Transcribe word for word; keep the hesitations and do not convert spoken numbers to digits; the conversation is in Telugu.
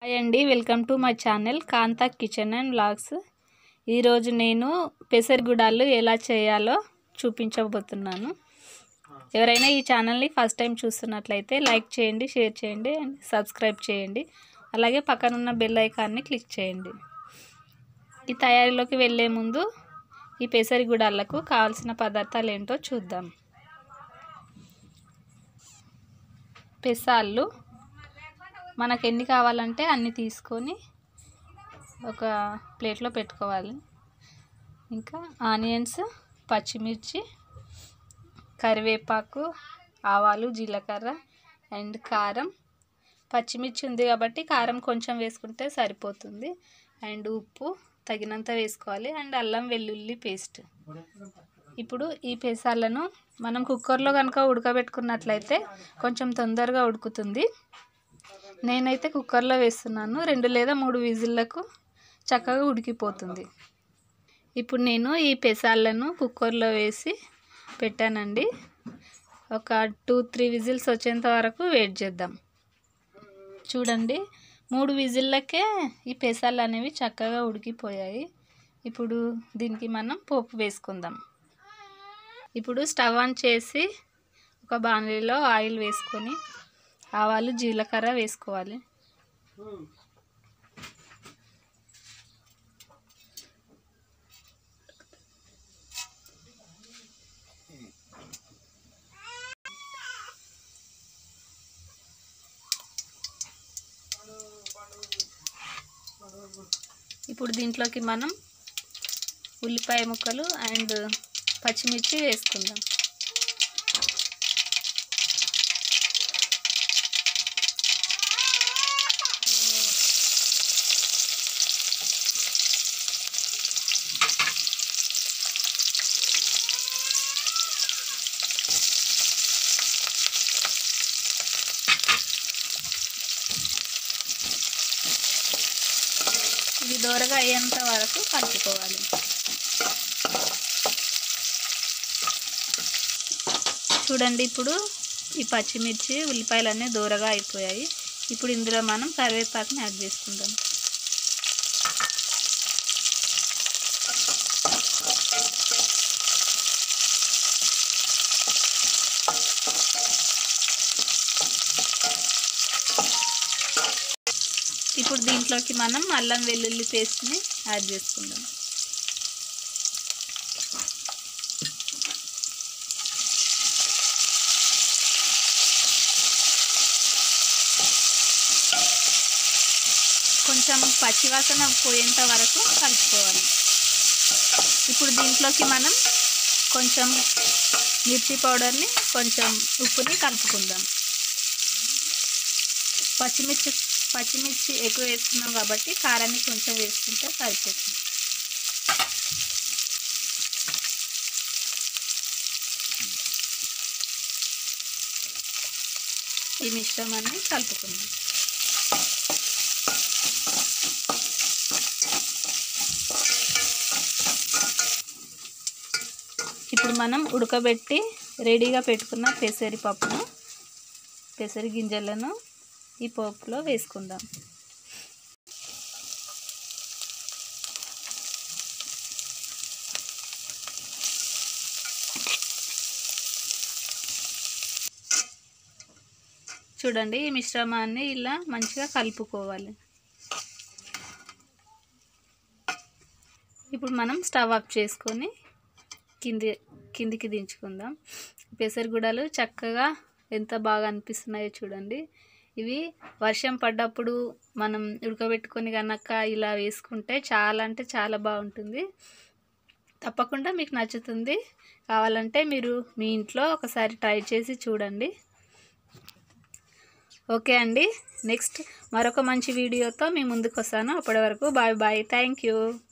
హాయ్ అండి, welcome to my channel Kantha kitchen and vlogs. ఈరోజు నేను పెసరగుడాలు ఎలా చేయాలో చూపించబోతున్నాను. ఎవరైనా ఈ ఛానల్ని ఫస్ట్ టైం చూస్తున్నట్లయితే లైక్ చేయండి, షేర్ చేయండి అండ్ సబ్స్క్రైబ్ చేయండి. అలాగే పక్కనున్న బెల్ ఐకాన్ని క్లిక్ చేయండి. ఈ తయారీలోకి వెళ్ళే ముందు ఈ పెసరగుడాలకు కావాల్సిన పదార్థాలు ఏంటో చూద్దాం. పెసాళ్ళు మనకు ఎన్ని కావాలంటే అన్ని తీసుకొని ఒక ప్లేట్లో పెట్టుకోవాలి. ఇంకా ఆనియన్స్, పచ్చిమిర్చి, కరివేపాకు, ఆవాలు, జీలకర్ర అండ్ కారం. పచ్చిమిర్చి ఉంది కాబట్టి కారం కొంచెం వేసుకుంటే సరిపోతుంది. అండ్ ఉప్పు తగినంత వేసుకోవాలి. అండ్ అల్లం వెల్లుల్లి పేస్ట్. ఇప్పుడు ఈ పెసాలను మనం కుక్కర్లో కనుక ఉడకబెట్టుకున్నట్లయితే కొంచెం తొందరగా ఉడుకుతుంది. నేనైతే కుక్కర్లో వేస్తున్నాను. రెండు లేదా మూడు విజిల్లకు చక్కగా ఉడికిపోతుంది. ఇప్పుడు నేను ఈ పెసాలను కుక్కర్లో వేసి పెట్టానండి. ఒక టూ త్రీ విజిల్స్ వచ్చేంత వరకు వెయిట్ చేద్దాం. చూడండి, మూడు విజిల్లకే ఈ పెసాలు అనేవి చక్కగా ఉడికిపోయాయి. ఇప్పుడు దీనికి మనం పోపు వేసుకుందాం. ఇప్పుడు స్టవ్ ఆన్ చేసి ఒక బాణలిలో ఆయిల్ వేసుకొని ఆవాలు, జీలకర్ర వేసుకోవాలి. ఇప్పుడు దీంట్లోకి మనం ఉల్లిపాయ ముక్కలు అండ్ పచ్చిమిర్చి వేసుకుందాం. ఇది దోరగా అయ్యేంత వరకు కలుపుకోవాలి. చూడండి, ఇప్పుడు ఈ పచ్చిమిర్చి ఉల్లిపాయలన్నీ దోరగా అయిపోయాయి. ఇప్పుడు ఇందులో మనం కరివేపాకుని యాడ్ చేసుకుందాం. ఇప్పుడు దీంట్లోకి మనం అల్లం వెల్లుల్లి పేస్ట్ని యాడ్ చేసుకుందాం. కొంచెం పచ్చివాసన పోయేంత వరకు కలుపుకోవాలి. ఇప్పుడు దీంట్లోకి మనం కొంచెం మిర్చి పౌడర్ని, కొంచెం ఉప్పుని కలుపుకుందాం. పచ్చిమిర్చి పచ్చిమిర్చి ఎక్కువ వేస్తున్నాం కాబట్టి కారాన్ని కొంచెం వేసుకుంటే సరిపోతుంది. ఈ మిశ్రమాన్ని కలుపుకుందాం. ఇప్పుడు మనం ఉడకబెట్టి రెడీగా పెట్టుకున్న పెసరి పప్పును, పెసరి గింజలను ఈ పోపులో వేసుకుందాం. చూడండి, ఈ మిశ్రమాన్ని ఇలా మంచిగా కలుపుకోవాలి. ఇప్పుడు మనం స్టవ్ ఆఫ్ చేసుకొని కింది కిందికి దించుకుందాం. పెసరగుడాలు చక్కగా ఎంత బాగా అనిపిస్తున్నాయో చూడండి. ఇవి వర్షం పడ్డప్పుడు మనం ఉడకబెట్టుకొని కనుక ఇలా వేసుకుంటే చాలా అంటే చాలా బాగుంటుంది. తప్పకుండా మీకు నచ్చుతుంది. కావాలంటే మీరు మీ ఇంట్లో ఒకసారి ట్రై చేసి చూడండి. ఓకే అండి, నెక్స్ట్ మరొక మంచి వీడియోతో మీ ముందుకు వస్తాను. అప్పటి వరకు బాయ్ బాయ్. Thank you.